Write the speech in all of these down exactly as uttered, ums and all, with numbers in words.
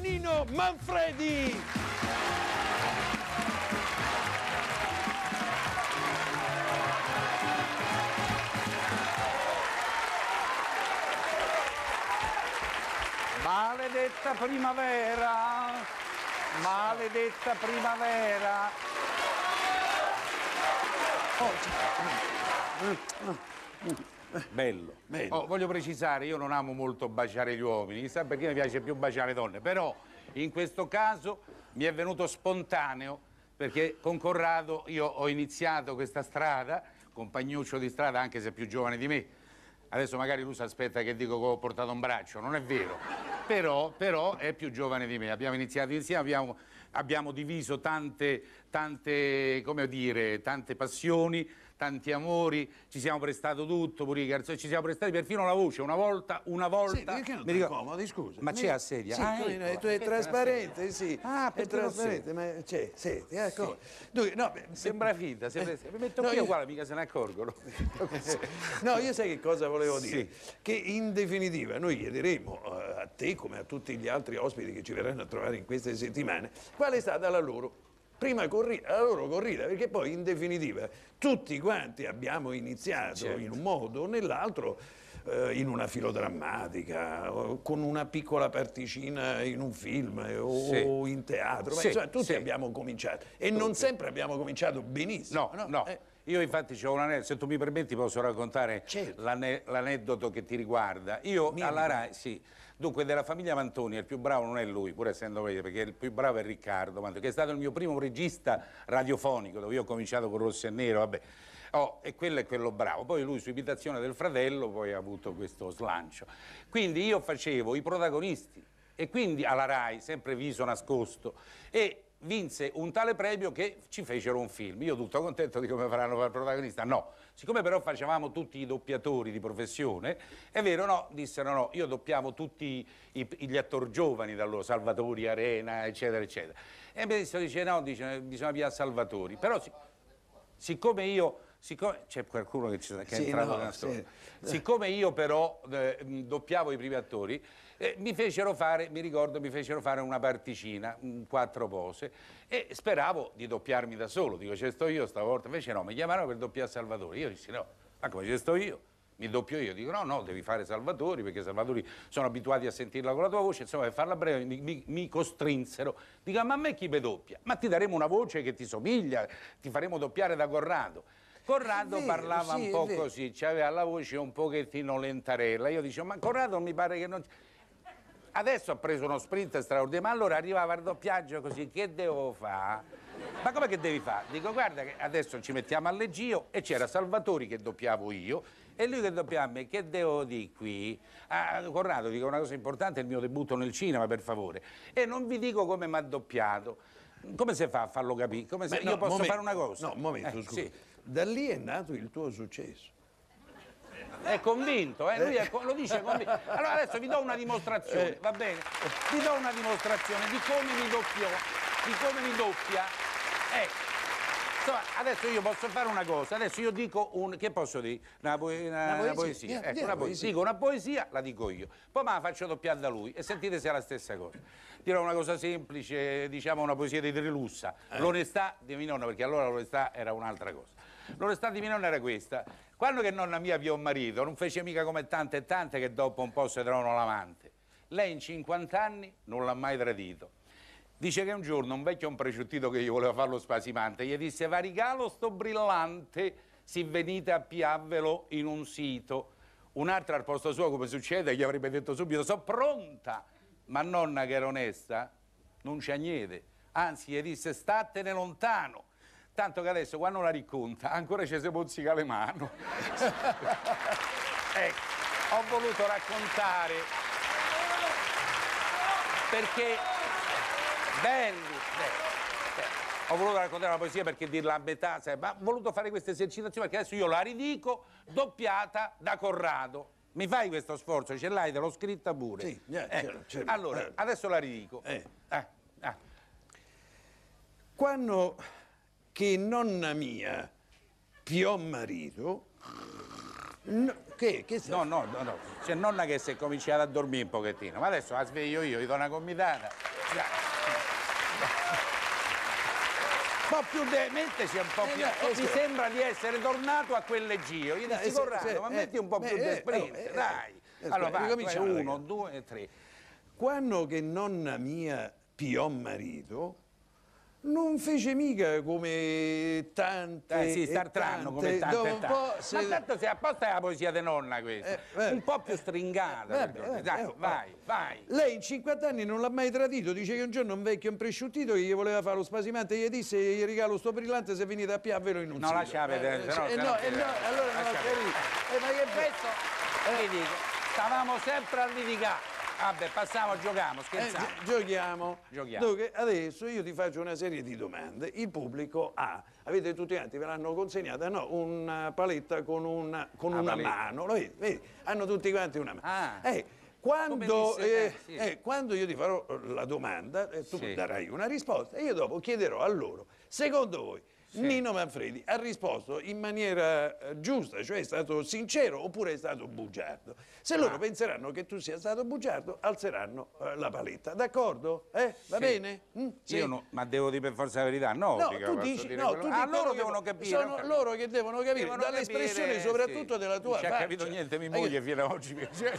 Nannino Manfredi. Maledetta primavera, maledetta primavera. Bello. Bello. Oh, voglio precisare, io non amo molto baciare gli uomini, sa perché mi piace più baciare le donne, però in questo caso mi è venuto spontaneo, perché con Corrado io ho iniziato questa strada, compagnuccio di strada anche se più giovane di me. Adesso magari lui si aspetta che dico che ho portato un braccio, non è vero, però, però è più giovane di me, abbiamo iniziato insieme, abbiamo, abbiamo diviso tante, tante, come dire, tante passioni, tanti amori, ci siamo prestato tutto, pure i garzoni, ci siamo prestati perfino la voce, una volta, una volta... Sì, perché non mi ti ricordo... incomodi, scusa? Ma c'è a sedia? Sì, ah, tu, eccola. tu è trasparente, sì, Ah, è trasparente, ma c'è, senti, ecco. Dunque, no, beh, Sembra finta, sembra... mi metto no, qui io- uguale, mica se ne accorgono. No, io sai che cosa volevo dire? Sì. Che in definitiva noi chiederemo eh, a te, come a tutti gli altri ospiti che ci verranno a trovare in queste settimane, qual è stata la loro prima corrida, la loro corrida, perché poi in definitiva tutti quanti abbiamo iniziato Certo. in un modo o nell'altro, eh, in una filodrammatica, o con una piccola particina in un film eh, o Sì. in teatro, ma Sì, insomma tutti sì. abbiamo cominciato e non sempre abbiamo cominciato benissimo. No, no. Eh, Io infatti c'ho un aneddoto, se tu mi permetti posso raccontare Certo. l'ane- l'aneddoto che ti riguarda. Io Mi alla riguarda. Rai, sì, dunque della famiglia Mantoni il più bravo non è lui, pur essendo vero, perché il più bravo è Riccardo Mantoni, che è stato il mio primo regista radiofonico, dove io ho cominciato con Rosso e Nero, vabbè. Oh, e quello è quello bravo. Poi lui su imitazione del fratello poi ha avuto questo slancio. Quindi io facevo i protagonisti e quindi alla Rai, sempre viso nascosto, e vinse un tale premio che ci fecero un film. Io tutto contento di come faranno per il protagonista, no. Siccome però facevamo tutti i doppiatori di professione, è vero, no, dissero no, io doppiavo tutti i- gli attori giovani da loro, Salvatori, Arena, eccetera, eccetera. E mi disse, dice no, dice, bisogna pigliare Salvatori. Però si- siccome io... Siccome, c'è qualcuno che, ci, che è Sì, entrato no, nella storia. sì. Siccome io però eh, mh, doppiavo i primi attori, eh, mi fecero fare, mi ricordo, mi fecero fare una particina, mh, quattro pose, e speravo di doppiarmi da solo. Dico, ci sto io stavolta. Invece no, mi chiamarono per doppiare Salvatori. Io dissi no, ma come ci sto io? Mi doppio io. Dico no, no, devi fare Salvatori, perché Salvatori sono abituati a sentirla con la tua voce. Insomma, per farla breve mi, mi, mi costrinsero. Dico, ma a me chi mi doppia? Ma ti daremo una voce che ti somiglia, ti faremo doppiare da Corrado. Corrado È vero, parlava sì, un è po' vero. così, aveva la voce un pochettino lentarella. Io dicevo, ma Corrado mi pare che non... Adesso ha preso uno sprint straordinario, ma allora arrivava al doppiaggio così, che devo fare? Ma come che devi fare? Dico, guarda che adesso ci mettiamo a leggio e c'era Salvatori che doppiavo io e lui che doppiava a me, che devo dire qui? Ah, Corrado, dico una cosa importante, è il mio debutto nel cinema, per favore. E non vi dico come mi ha doppiato. Come si fa a farlo capire? Come se... Beh, no, Io posso momento, fare una cosa? No, un momento, Eh, scusa. sì. Da lì è nato il tuo successo. È convinto, eh? Lui è co- lo dice convinto. Allora adesso vi do una dimostrazione, va bene? Vi do una dimostrazione di come mi doppiò, di come mi doppia. Ecco. Insomma, adesso io posso fare una cosa, adesso io dico un... che posso dire? Una, poe- una- Una una poesia. poesia. Dia- Ecco, dia una una poesia. poesia. Dico una poesia, la dico io. Poi me la faccio doppiare da lui e sentite se è la stessa cosa. Dirò una cosa semplice, diciamo una poesia di Trilussa. L'onestà di mia nonna, perché allora l'onestà era un'altra cosa. L'onestà di mia nonna era questa. Quando che nonna mia avviò un marito, non fece mica come tante e tante che dopo un po' si trovano l'amante. Lei in cinquanta anni non l'ha mai tradito. Dice che un giorno un vecchio un preciuttito che gli voleva farlo spasimante gli disse va regalo sto brillante si venite a piarvelo in un sito. Un'altra al posto suo, come succede, gli avrebbe detto subito sono pronta, ma nonna che era onesta non c'ha niente, anzi gli disse statene lontano, tanto che adesso quando la racconta ancora ci si mozzica le mani. Ecco, ho voluto raccontare perché belli, belli. Ho voluto raccontare una poesia perché dirla a metà, sai, ma ho voluto fare questa esercitazione perché adesso io la ridico doppiata da Corrado. Mi fai questo sforzo? Ce l'hai? Te l'ho scritta pure. Sì, eh, Eh, c'era, c'era. allora, Eh. adesso la ridico. Eh. Eh, ah. Quando che nonna mia piò marito, no, che Che, che no, no, no, no, c'è nonna che si è cominciata a dormire un pochettino, ma adesso la sveglio io, gli do una gomitata. Un po' più de... metteci un po' più... Eh, no, mi sembra di essere tornato a quel leggio. Io dissi, Corrado, ma metti un po' più di sprint, dai. Allora, vai, uno, due e tre. Quando che nonna mia piò marito, non fece mica come tante eh sì, startranno come tante e tante. Se... Ma tanto se apposta è la poesia di nonna questa, eh, vabbè, un po' più stringata. Eh, vabbè, dai, eh, vai, vai. Lei in cinquanta anni non l'ha mai tradito, dice che un giorno un vecchio impresciuttito che gli voleva fare lo spasimante, gli disse gli regalo sto brillante, se venite a piaverlo in un no, lascia vedere, eh, se no, eh, no, no, eh, no, allora non ho capito. Eh, ma che questo, eh. dico, stavamo sempre a litigare. Vabbè, passiamo, giochiamo, scherziamo. Eh, giochiamo. Giochiamo. Dunque, adesso io ti faccio una serie di domande. Il pubblico ha, avete tutti quanti, ve l'hanno consegnata, no? Una paletta con una, con una mano. Lo vedi? Vedi? Hanno tutti quanti una mano. Ah. Eh, quando, disse, eh, eh, sì. eh, quando io ti farò la domanda, eh, tu sì. darai una risposta e io dopo chiederò a loro, secondo voi, sì. Nino Manfredi ha risposto in maniera eh, giusta, cioè è stato sincero oppure è stato bugiardo? Se loro ah. penseranno che tu sia stato bugiardo, alzeranno eh, la paletta, d'accordo? Eh? Va sì. bene? Mm? Sì. Io no, ma devo dire per forza la verità? No, no tu dici, no, tu ah, loro devono capire. Sono loro che devono capire, dall'espressione soprattutto sì. della tua faccia. Non ci ha capito niente, mia moglie fino ad oggi.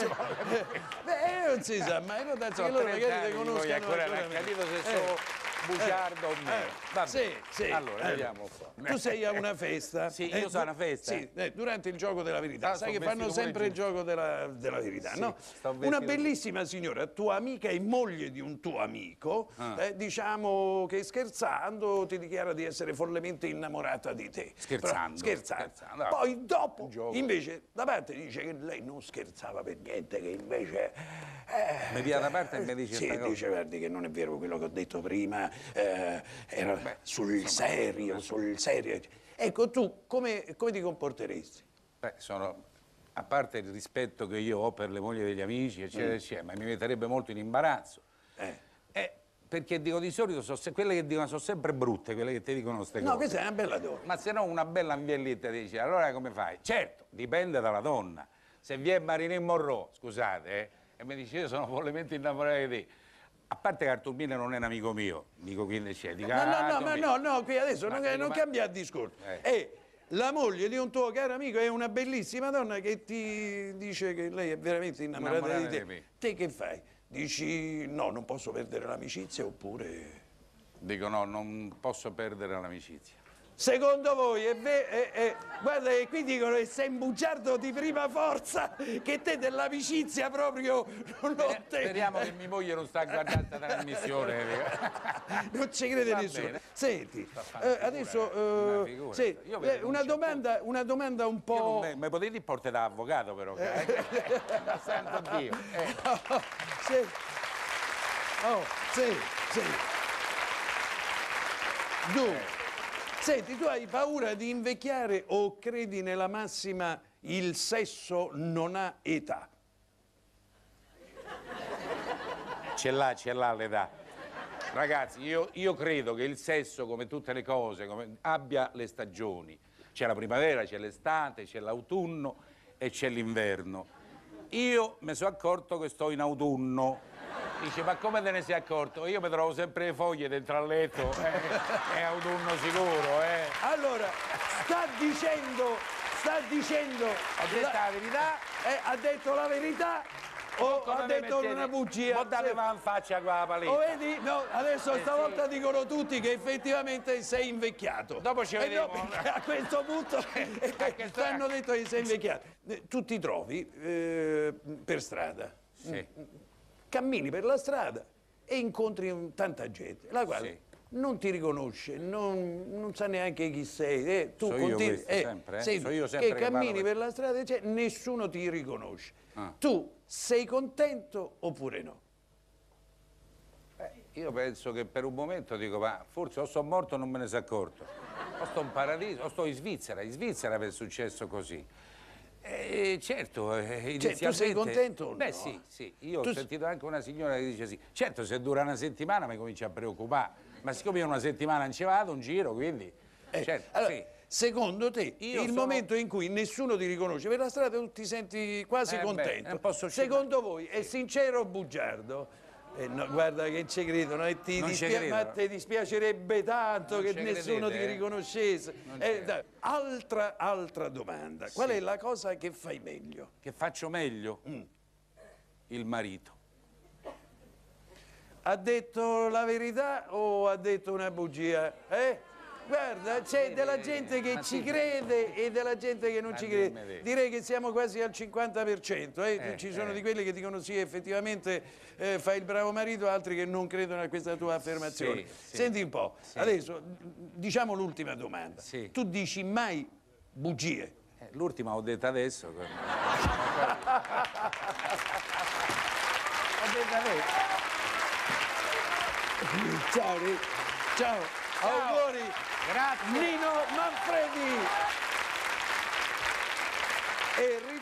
Beh, non si sa mai, può darsi che loro magari ti conoscano. Non ha capito se sono bugiardo o meno. Eh, sì, sì. Allora, eh, vediamo qua. Tu sei a una festa. Sì, io eh, sono a una festa. Sì, eh, durante il gioco della verità. Ah, sai che fanno sempre il gioco della, della verità, sì, no? Una bellissima signora, tua amica e moglie di un tuo amico, ah. eh, diciamo che scherzando ti dichiara di essere follemente innamorata di te. Scherzando. Però, scherzando. scherzando. Poi dopo, invece, da parte dice che lei non scherzava per niente, che invece... Eh, mi via da parte e mi dice sì, dice, guardi che non è vero quello che ho detto prima, eh, era Beh, sul insomma, serio, sul serio. Ecco, tu come, come ti comporteresti? Beh, sono, a parte il rispetto che io ho per le mogli degli amici, eccetera, mm. eccetera, ma mi metterebbe molto in imbarazzo. Eh. Eh, perché dico di solito, so, se, quelle che dicono sono sempre brutte, quelle che ti dicono queste cose. No, questa è una bella donna. Ma se no una bella ambiellita dice, allora come fai? Certo, dipende dalla donna. Se vi è Marilyn Monroe, scusate, eh, e mi dice io sono follemente innamorato di te. A parte che Arturbino non è un amico mio, dico quindi c'è. No, no, no, ma no, no, qui adesso ma, non, non ma... cambia il discorso. Eh. È la moglie di un tuo caro amico, è una bellissima donna che ti dice che lei è veramente innamorata, innamorata di te. Di te che fai? Dici no, non posso perdere l'amicizia oppure... Dico no, non posso perdere l'amicizia. Secondo voi è vero? Eh, eh, guarda che qui dicono che sei un bugiardo di prima forza, che te dell'amicizia proprio non lo eh, te. Speriamo che mia moglie non sta guardando la trasmissione. Non ci crede Va nessuno. Bene. Senti, eh, adesso eh, una, sì, eh, una, domanda, una domanda un po'... Mi me potete portare da avvocato però, eh. Santo Dio. Eh. Oh, sì. Oh, sì, sì. Dunque. Senti, tu hai paura di invecchiare o credi nella massima il sesso non ha età? Ce l'ha, ce l'ha l'età. Ragazzi, io, io credo che il sesso, come tutte le cose, come, abbia le stagioni. C'è la primavera, c'è l'estate, c'è l'autunno e c'è l'inverno. Io mi sono accorto che sto in autunno. Dice, ma come te ne sei accorto? Io mi trovo sempre le foglie dentro al letto, eh, è autunno sicuro, eh. Allora, sta dicendo, sta dicendo... Ha detto la, la verità? Eh, ha detto la verità o ha detto una bugia? O dateva in faccia qua la paletta. O vedi? No, adesso eh, stavolta sì. dicono tutti che effettivamente sei invecchiato. Dopo ci vediamo. Eh no, a questo punto eh, ti hanno detto che sei invecchiato. Tu ti trovi eh, per strada. Sì. Cammini per la strada e incontri tanta gente, la quale sì. non ti riconosce, non, non sa neanche chi sei. Eh, tu so continui, io questo, eh, sempre, eh? sei, so io sempre che, che cammini per la strada e cioè, nessuno ti riconosce. Ah. Tu sei contento oppure no? Eh, io penso che per un momento dico, ma forse o sono morto o non me ne sono accorto. O sto in paradiso, o sto in Svizzera. In Svizzera è successo così. Eh, certo, eh, cioè, tu sei contento? Beh no? sì, sì, io tu... ho sentito anche una signora che dice sì, certo se dura una settimana mi comincia a preoccupare, ma siccome io una settimana non ci vado, un giro, quindi, eh, certo, allora, sì. secondo te, Io il sono- momento in cui nessuno ti riconosce per la strada tu ti senti quasi Eh beh, contento. non posso uscire. Secondo voi è sincero o bugiardo? Eh, no, guarda che ci credono e ti Non ci dispia- credo. ma ti dispiacerebbe tanto Non che ci nessuno credete, ti eh? riconoscesse. Non ci Eh, credo. dai, altra, altra domanda, qual Sì. è la cosa che fai meglio? Che faccio meglio? Mm. Il marito. Ha detto la verità o ha detto una bugia? Eh? Guarda, c'è della gente che ma ci sì. crede e della gente che non Ma ci dimmi crede. te. Direi che siamo quasi al cinquanta per cento. Eh? Eh, Ci sono eh. di quelli che dicono sì, effettivamente eh, fai il bravo marito, altri che non credono a questa tua affermazione. Sì, sì. Senti un po', Sì. adesso diciamo l'ultima domanda. Sì. Tu dici mai bugie? Eh, L'ultima ho detto adesso. Ho detto adesso. Ciao, Ri- ciao, auguri, Grazie. Nino Manfredi. E